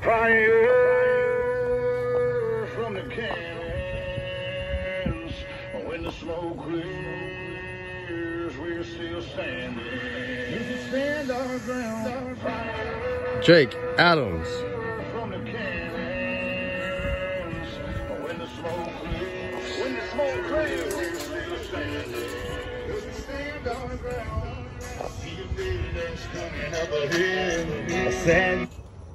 Fire from the cannons. When the smoke clears, we're still standing. You can stand our ground. Fire Jake Adams. from the cannons. When the smoke clears, we're still standing. You can stand our ground. See a day that's coming up ahead. I said.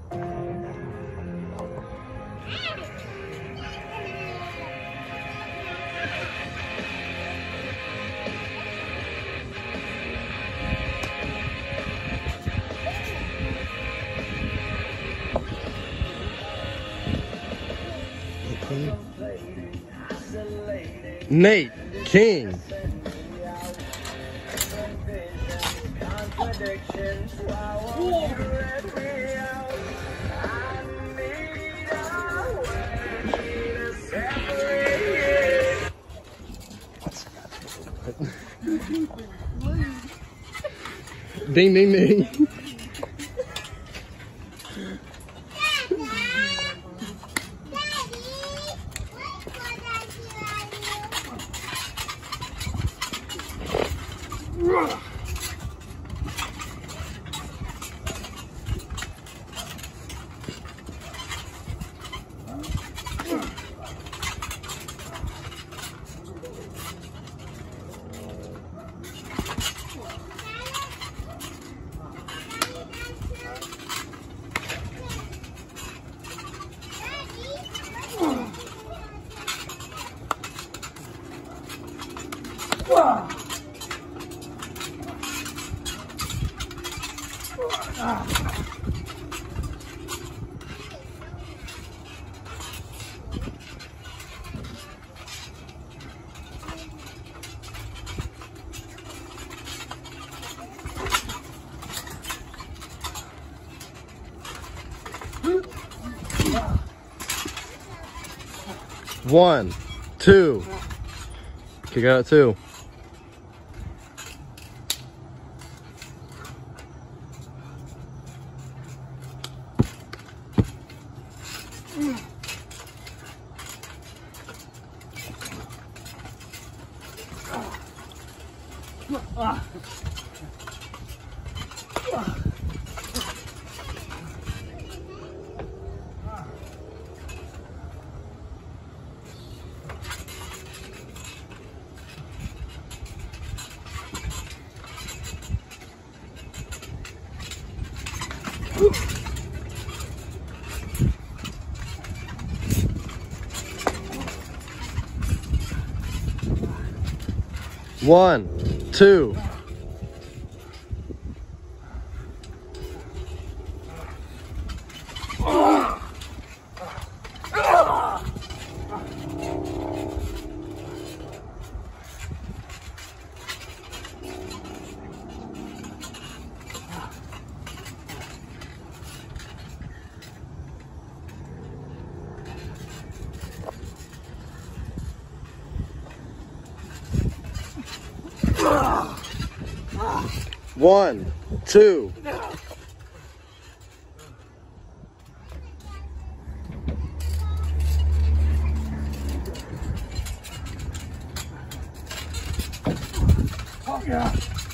Nate King. Ding, ding, ding. One, two. Kick out 2. One, two. One, two. Oh, yeah.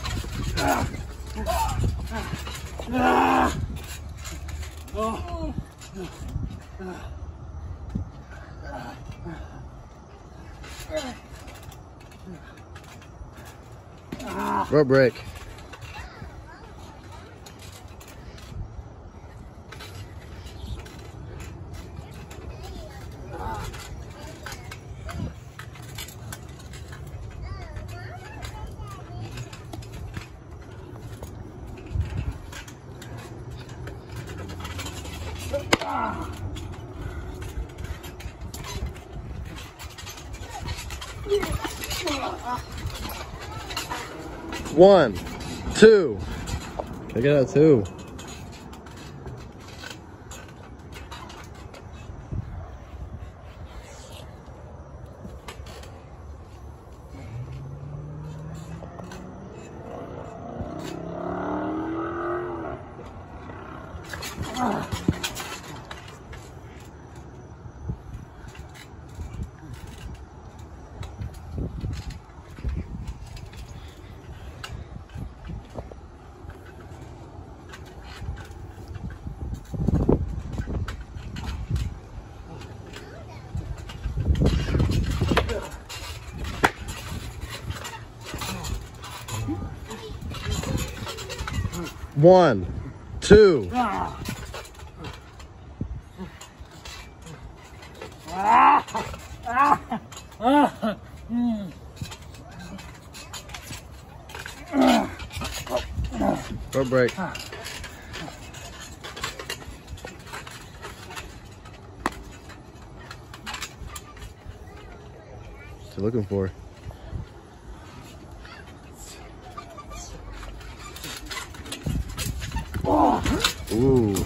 Rope break. One, two. Kick it out 2. 1, 2. Rope break. What you looking for? Ooh.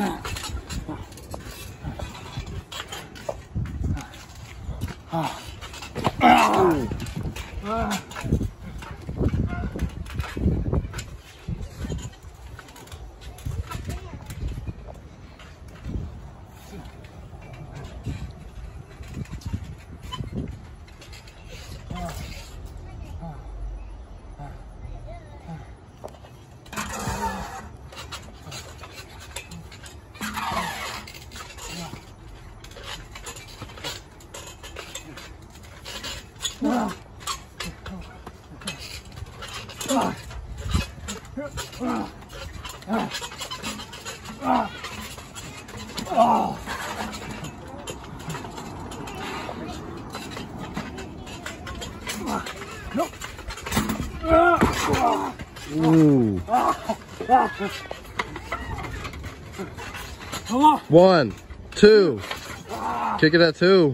Ooh. 1, 2. Kick it at 2.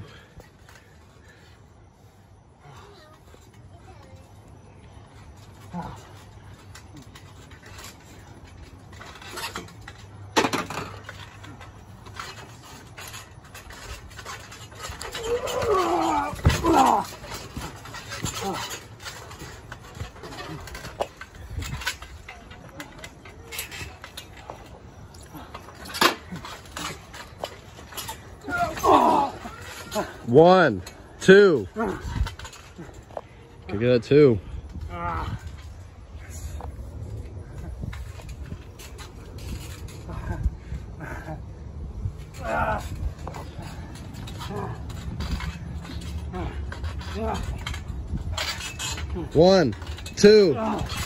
One, 2. Kick it at 2. One, 2.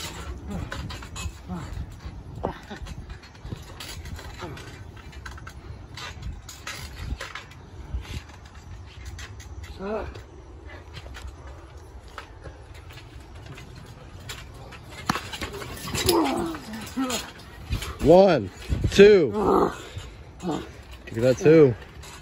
One, 2. Kick it at 2.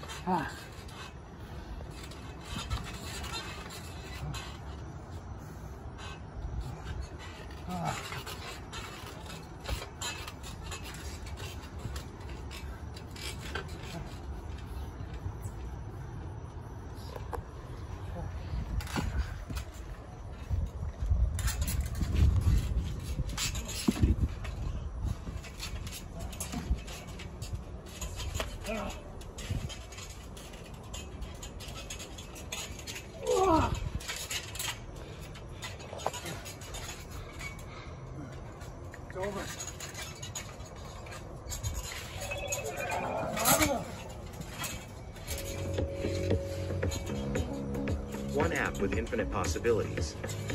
One app with infinite possibilities.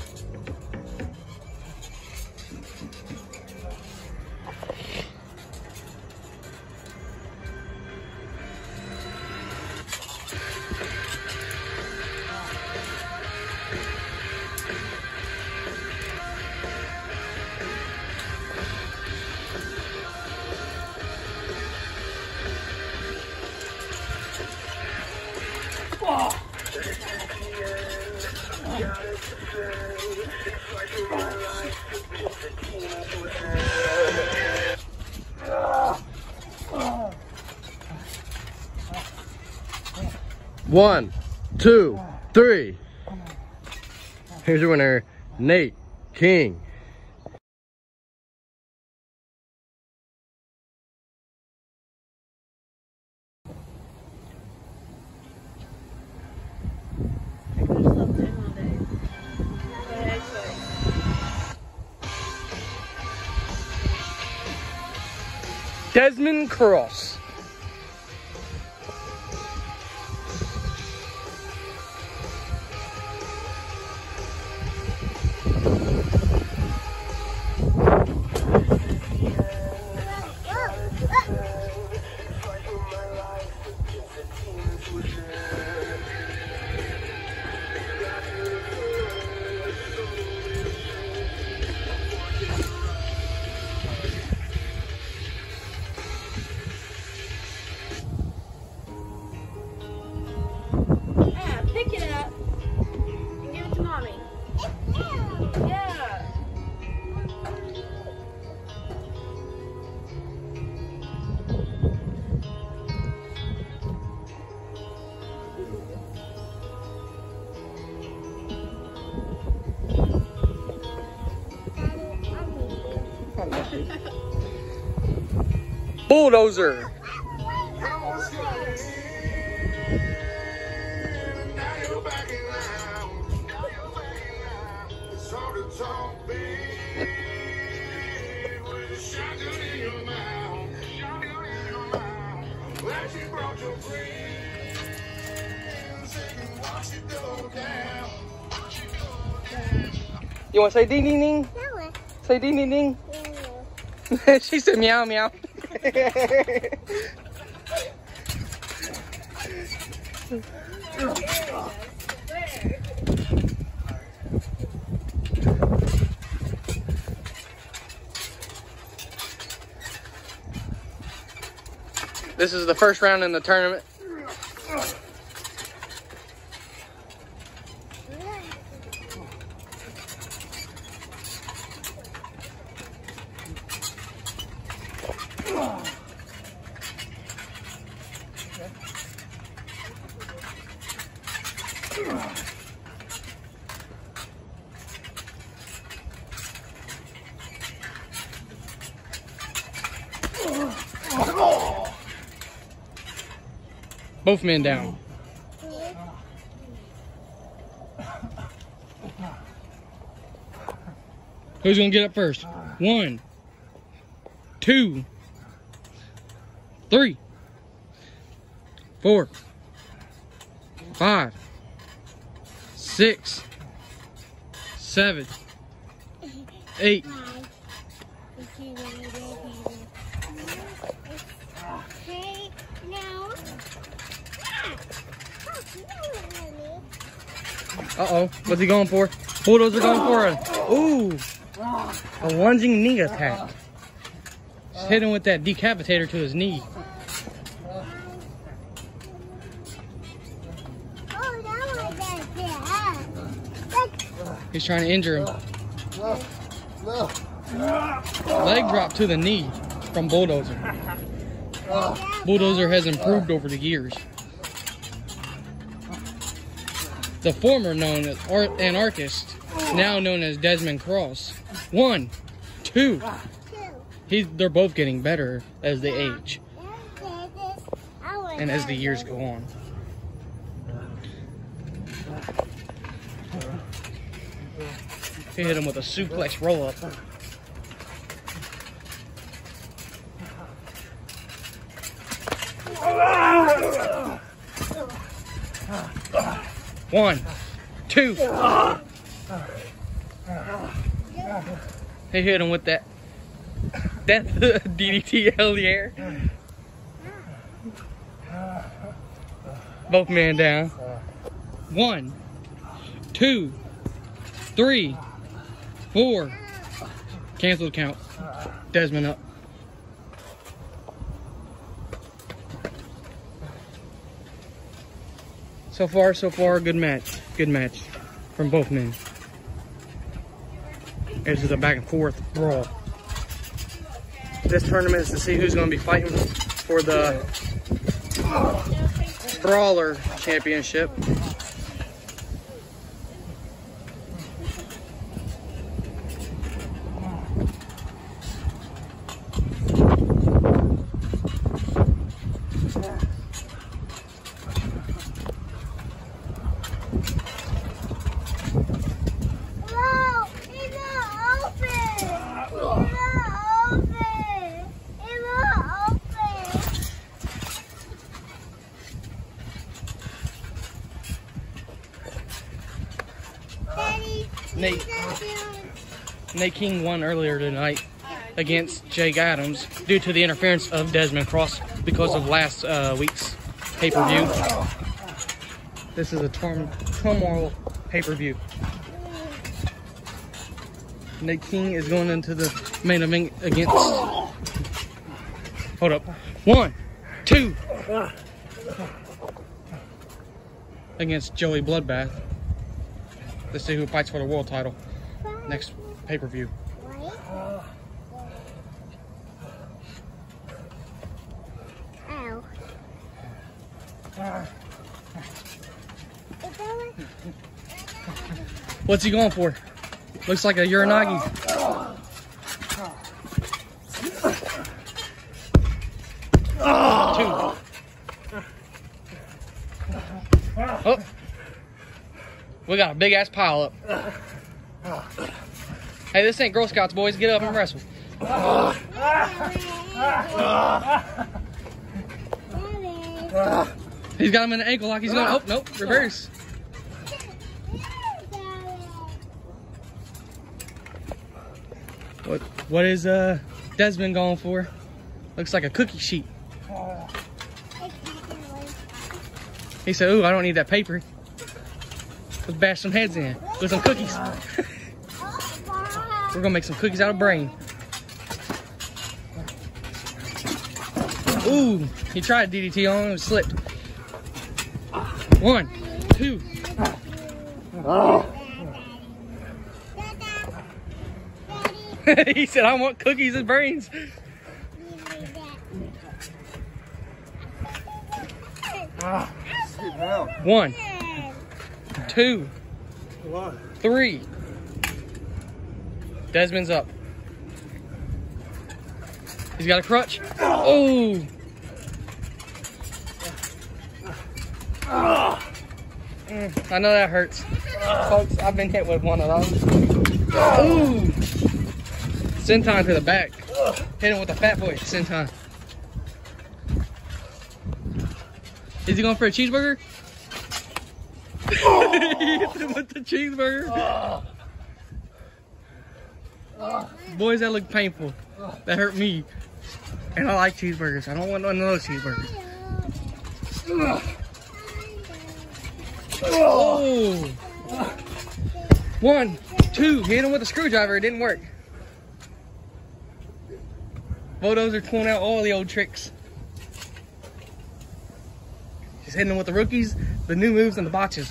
One, 2, 3. Here's your winner, Nate King. Desmond Cross. to mommy. Yeah. Bulldozer. You want to say ding ding ding? Say ding ding ding. She said meow meow. This is the first round in the tournament. Both men down. Who's gonna get up first? 1, 2, 3, 4, 5, 6, 7, 8. Uh-oh, what's he going for? Bulldozer going for a lunging knee attack. Just hit him with that decapitator to his knee. He's trying to injure him. Leg drop to the knee from Bulldozer. Bulldozer has improved over the years. The former known as anarchist, now known as Desmond Cross. 1, 2. They're both getting better as they age and as the years go on. He hit him with a suplex roll up. One, 2. He hit him with that death DDT out of the air. Both men down. 1, 2, 3, 4. Cancel the count. Desmond up. So far, good match. Good match from both men. This is a back and forth brawl. This tournament is to see who's going to be fighting for the Brawler Championship. Nate King won earlier tonight against Jake Adams due to the interference of Desmond Cross because of last week's pay-per-view. This is a turmoil pay-per-view. Nate King is going into the main event against... Hold up. 1, 2. Against Joey Bloodbath. Let's see who fights for the world title next pay-per-view. What's he going for? Looks like a Uranagi. Two. Oh. We got a big ass pile up. Hey, this ain't Girl Scouts, boys. Get up and wrestle. He's got him in the ankle lock. He's going. Oh, nope. Reverse. What is Desmond going for? Looks like a cookie sheet. He said, "Ooh, I don't need that paper. Let's bash some heads in with some cookies." We're gonna make some cookies out of brain. Ooh, he tried DDT on him and slipped. 1, 2. He said, "I want cookies and brains." 1, 2, 3. Desmond's up. He's got a crutch. Oh! I know that hurts. Folks, I've been hit with one of those. Ooh! Senton to the back. Hit him with a fat boy. Senton. Is he going for a cheeseburger? He hit him with the cheeseburger. Boys, that look painful. That hurt me. And I like cheeseburgers. I don't want none of those cheeseburgers. Oh! 1, 2. Hit him with a screwdriver. It didn't work. Photos are pulling out all the old tricks. Just hitting them with the rookies, the new moves, and the botches.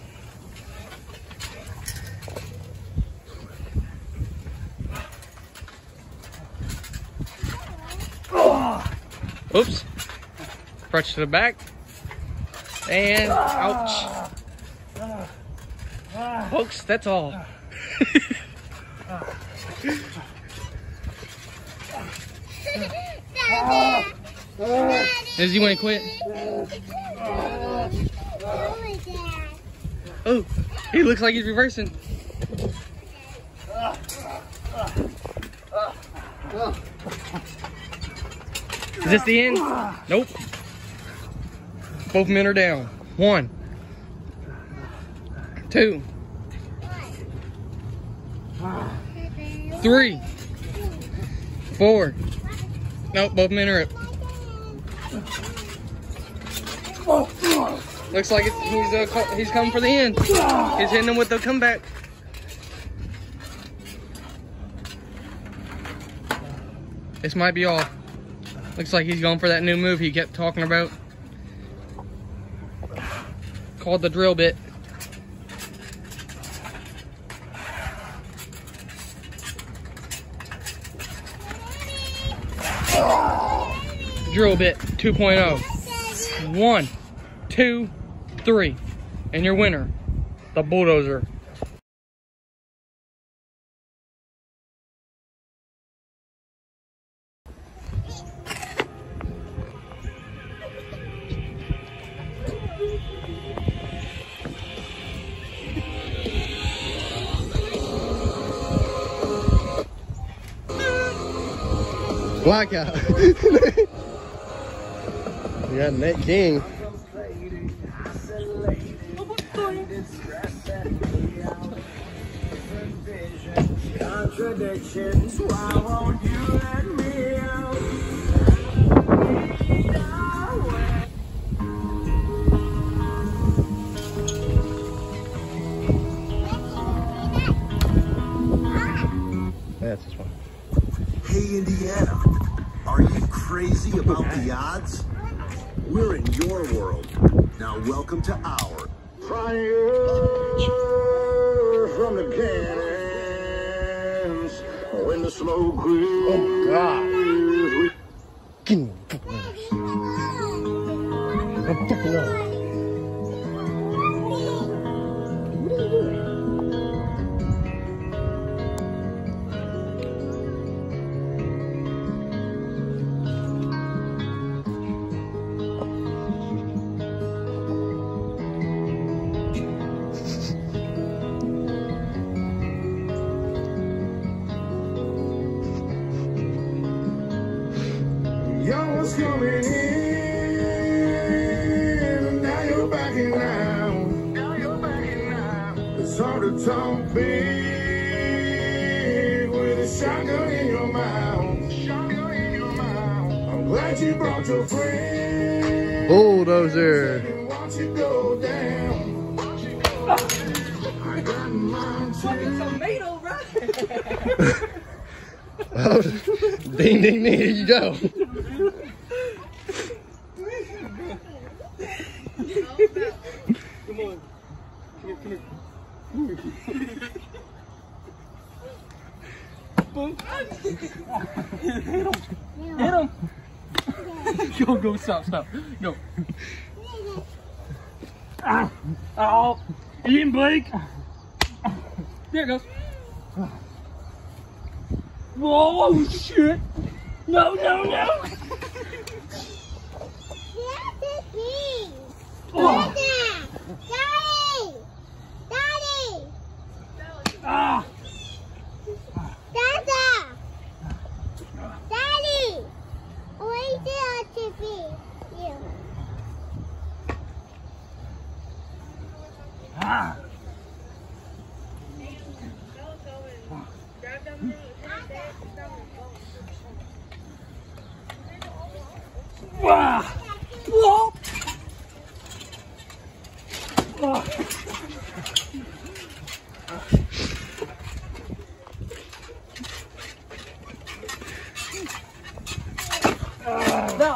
Oops. Crutch to the back. And ouch. Folks, that's all. Does he want to quit? Oh, he looks like he's reversing. Is this the end? Nope. Both men are down. 1, 2, 3, 4. Nope, both men are up. Looks like he's coming for the end. He's hitting him with the comeback. This might be all. Looks like he's going for that new move he kept talking about. Called the drill bit. Drill bit 2.0. 1, 2, 3. And your winner, the Bulldozer. Blackout. You got Nate King. Contradictions, why won't you let me out? That's this one. Hey, Indiana, are you crazy about the odds? We're in your world. Now welcome to our. Fire. from the cannons. When the smoke clears, Oh, God. we Give me a fucking I'm fucking up. What are you doing? Young was coming in, and now you're backing down. Now you're backing down. It's hard to talk big with a shotgun in your mouth. Shotgun in your mouth. I'm glad you brought your friend. Bulldozer. And watch it go down. Watch it go down. I got mine too. Tomato, bro. Oh, ding, ding, ding. Here you go. Come on. Come here. Boom. Hit him. Hit him. Go, stop. Go. Oh. Ian Blake. There it goes. Whoa, shit. No. Oh. Ah. Ah. Wow. Whoa. Oh. No,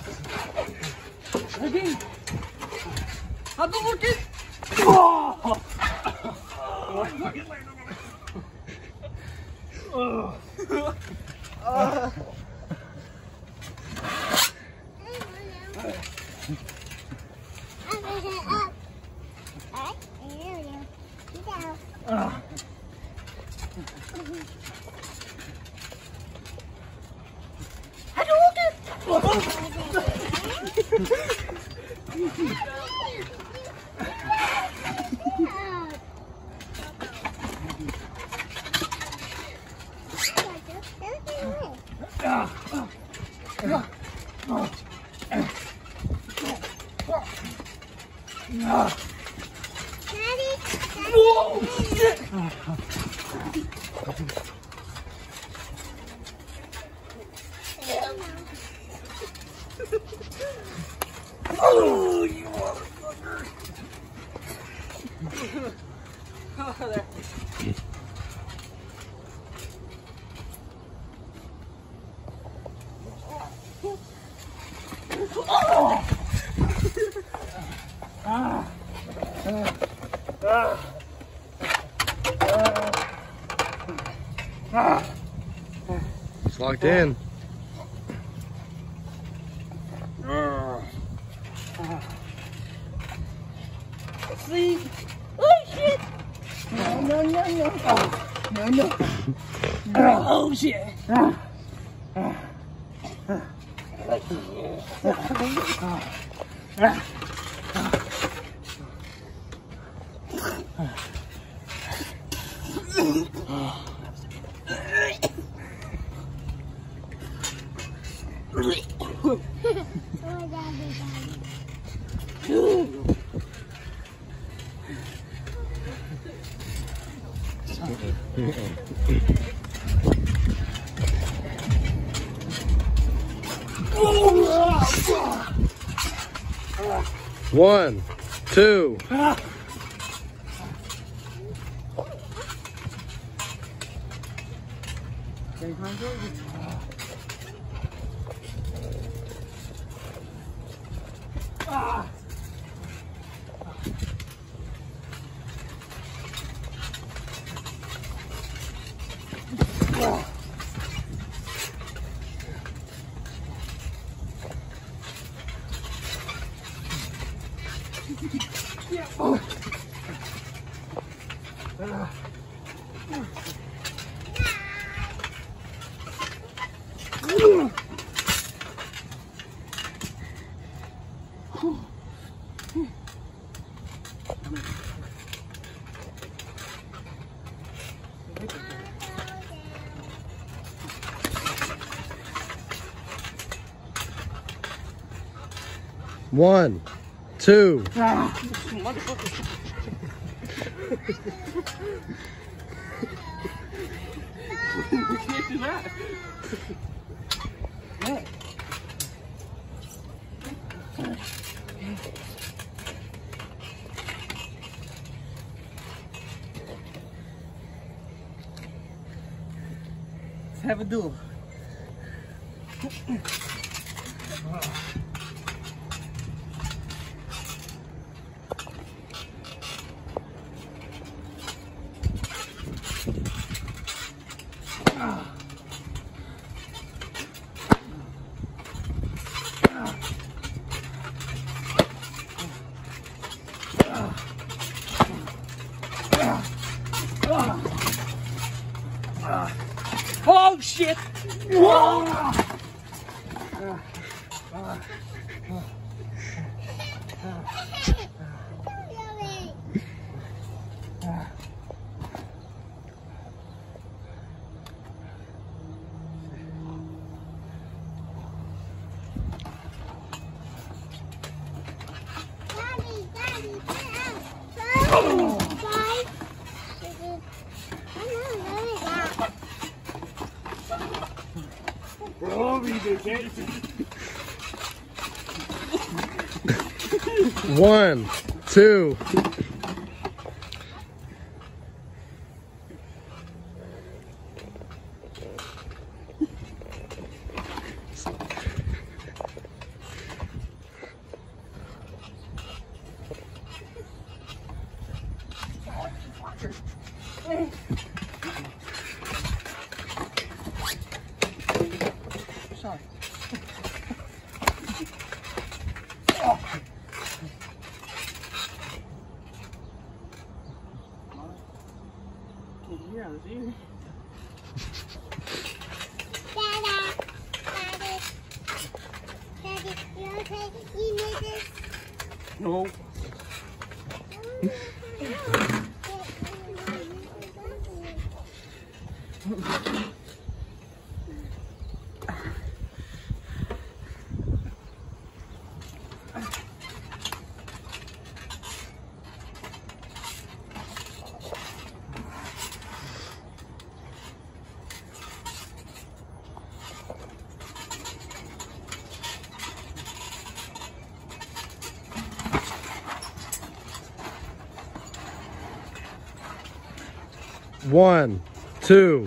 again. How's it looking? Oh. Whoa, shit! Oh, you motherfucker! Oh, there. It's locked in. See? Oh shit! No. Oh shit! One, two. One, two. Let's have a duel. Oh shit! One, two. Sorry. Yeah, see? Daddy, you okay? You need this? No. One, two.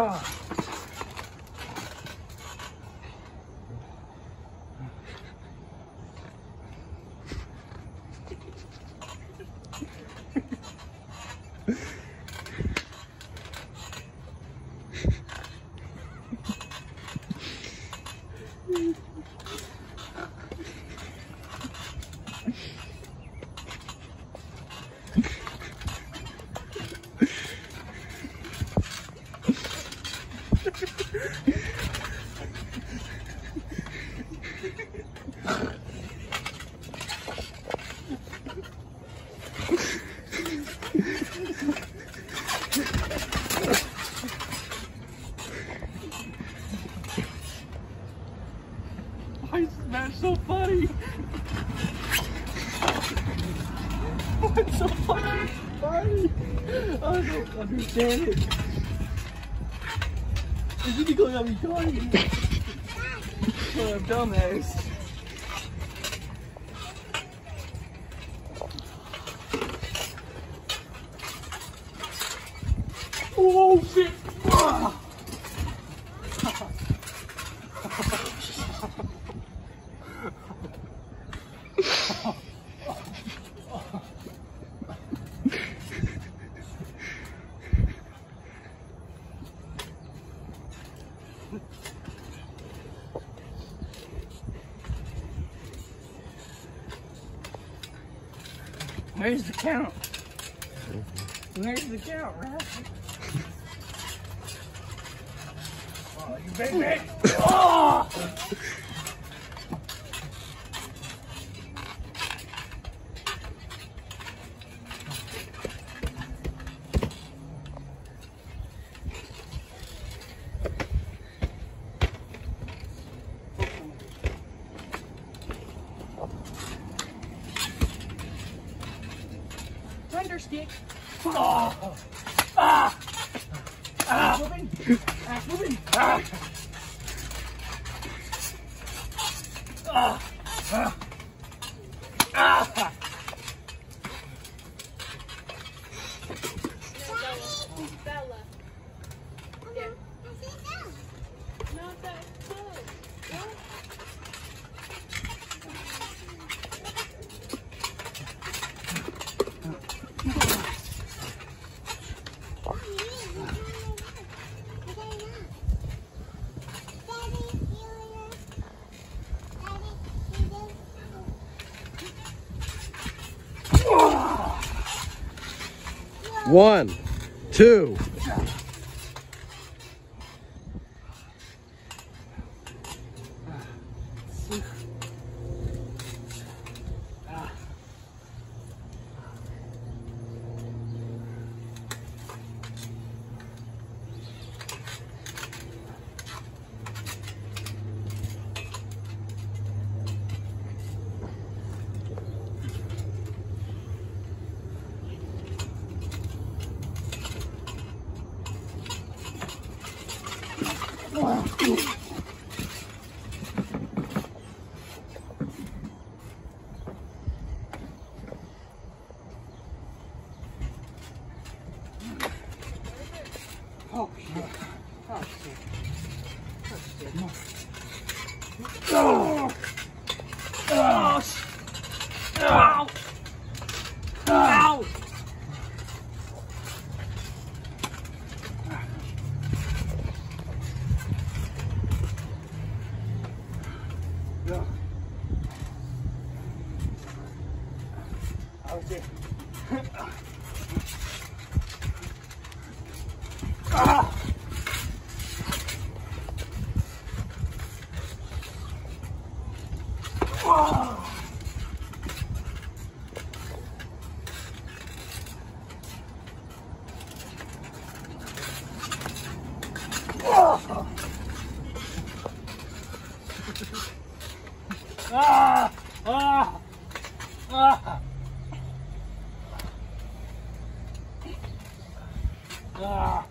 Why is this match so funny? What's so fucking funny? I don't understand it. Is he going to be funny? What a dumbass. Oh shit! Ah. Where's the count? There's the count, right? Oh, you baby! Oh! Thunderstick. Oh. Ah. Ah. Moving. Ah. Moving. Ah. Ah. Ah. Ah. Bella. Yeah. Not that close. One, two. Oh, shit. Oh, shit. Oh, shit. Oh! Oh, shit. Ow! Ow! Oh, shit. Ah! Oh! Oh! Ah! Ah! Ah! Ah!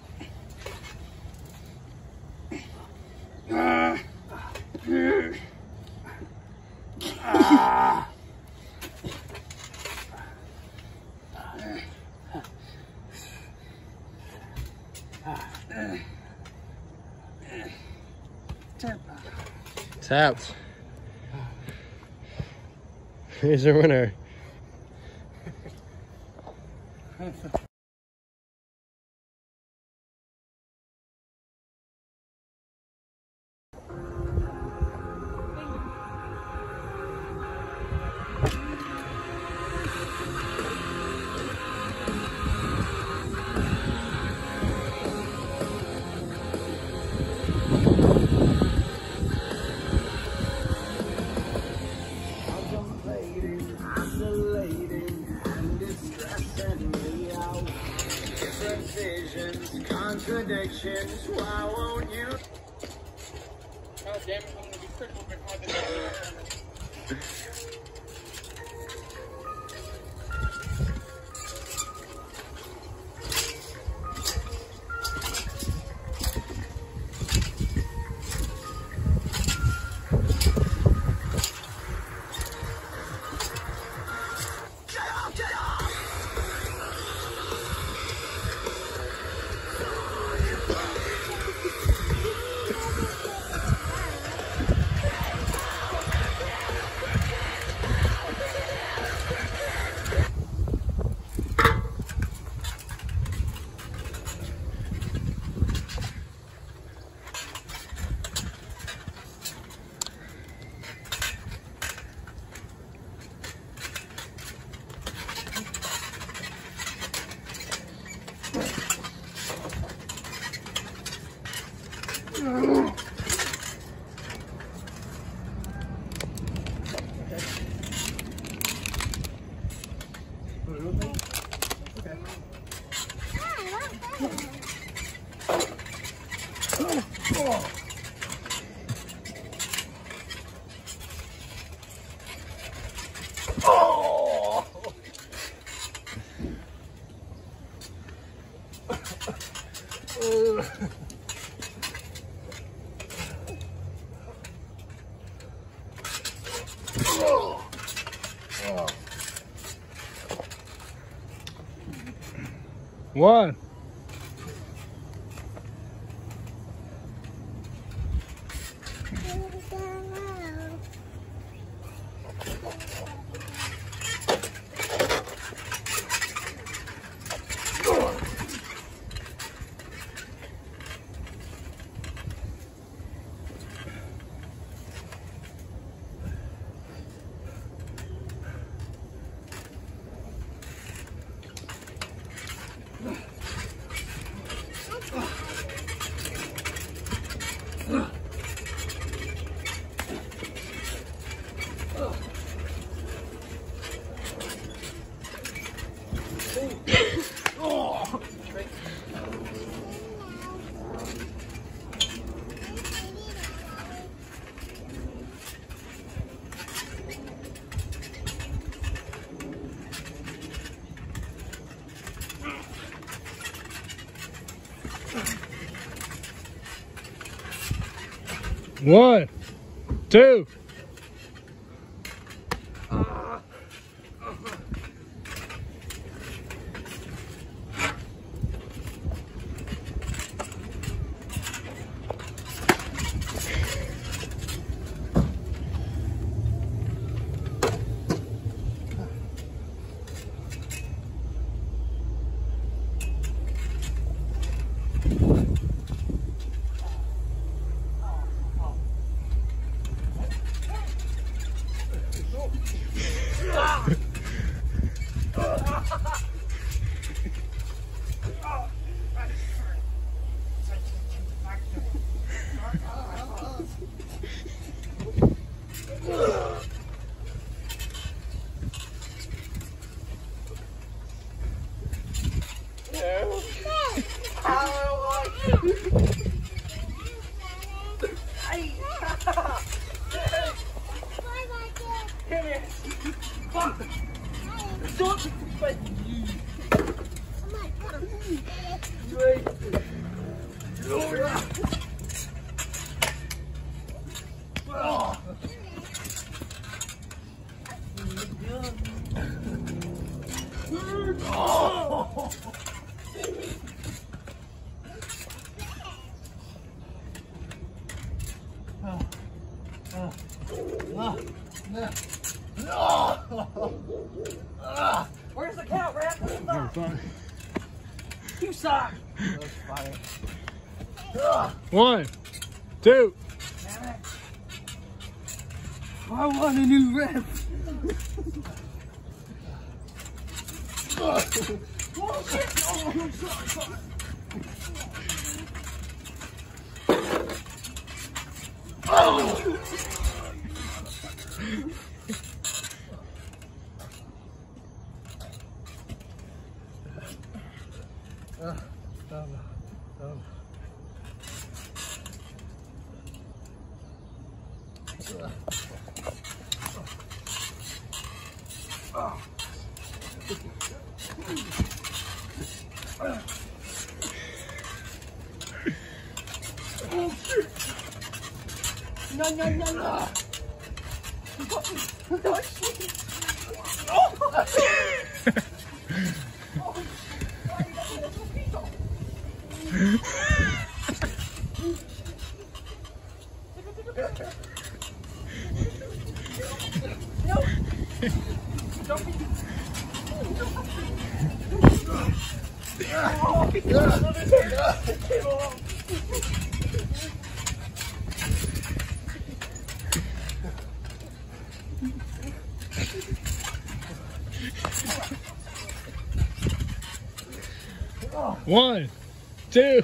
Tapped. Here's your winner. Contradictions, why won't you? Oh, damn it, I'm gonna be crippled behind the camera. One. One, two. Where's the count, Rat? You suck. One, two. I want a new rep. Oh shit! Oh, I'm sorry. No, no, no, no. No, shit. One, two.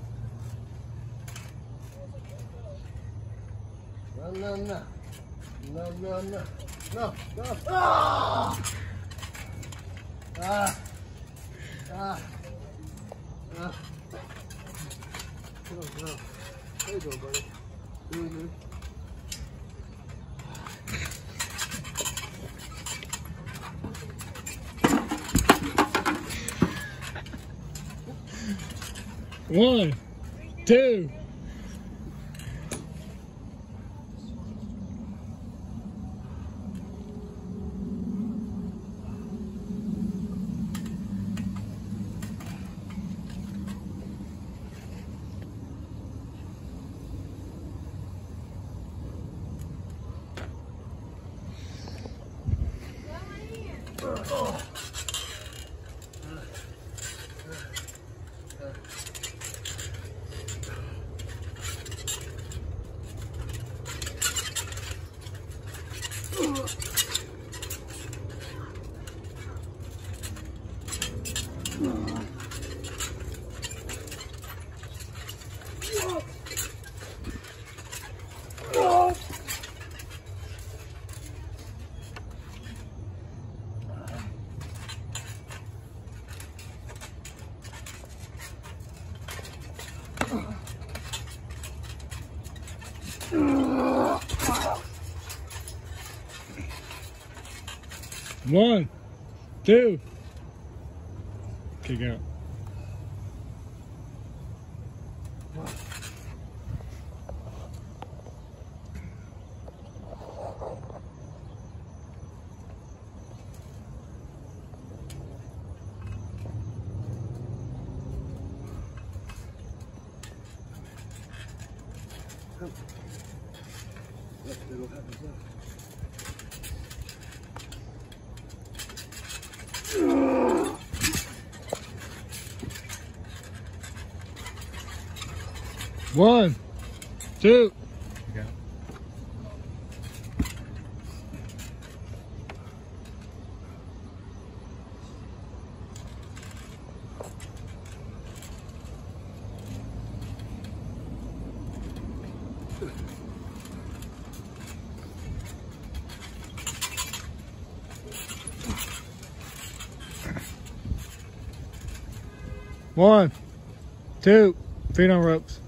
No, no, no. No, no, no. No, no. Ah! Ah. Ah. Ah. No, no. There you go, buddy. Really good. One, two. One, two. Kick out. One, two. Kick out. One, two, feet on ropes.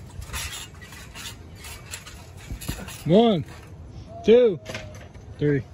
One, two, three.